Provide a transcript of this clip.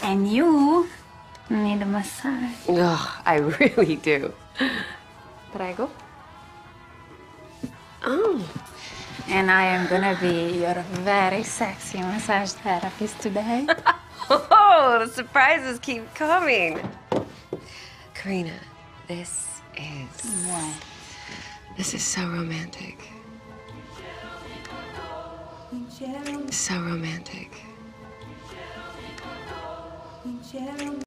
And you need a massage. Ugh, I really do. But I go? Oh. And I am gonna be your very sexy massage therapist today. Oh, the surprises keep coming. Carina, this is... What? This is so romantic. So romantic.